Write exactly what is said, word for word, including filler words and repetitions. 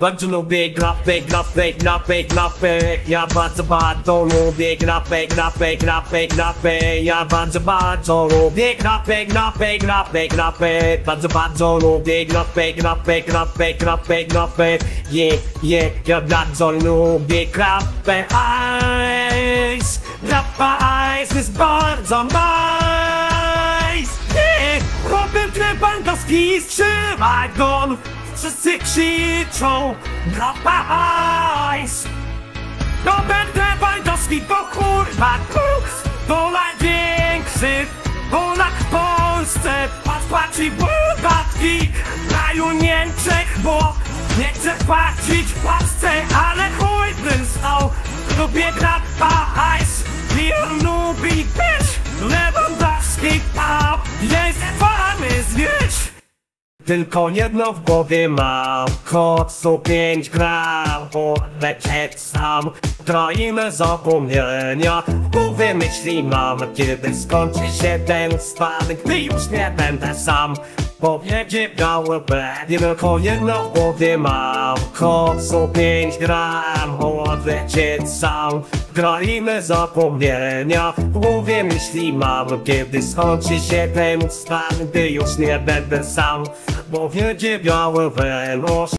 Bardzo lubię grafy, grafy, grafy, grafy. Ja bardzo, bardzo lubię grafy, grafy, grafy, grafy. Ja bardzo, bardzo lubię grafy, grafy, grafy, grafy. Bardzo, bardzo lubię grafy, grafy, grafy, grafy, grafy. Yeah, yeah, ja bardzo lubię grafy ice. Grafa ice jest bardzo nice. Yeah, robię tryb angielski, trzymaj go. Wszyscy krzyczą Grafa ice. To będę bajdoski, to kurwa koks. To największy Polak w Polsce. Patrz, płaci bogatki w kraju Niemczech, bo nie chcę płacić w Polsce, ale chuj bym stał. Lubię Grafa ice. Nie lubi być Lewandowski, a jest fajny zwiedź. Tylko jedno w głowie mam, koksu pięć gram, lecieć sam, krainę zapomnienia. W głowie myśli mam, kiedy skończy się ten stan, gdy już nie będę sam. Powiedzie białe będzie, tylko jedno w głowie mam, koksu pięć gram, odlecieć sam, krainę zapomnienia. W głowie myśli mam, kiedy skończy się ten stan, gdy już nie będę sam. Powiedzie białe weno.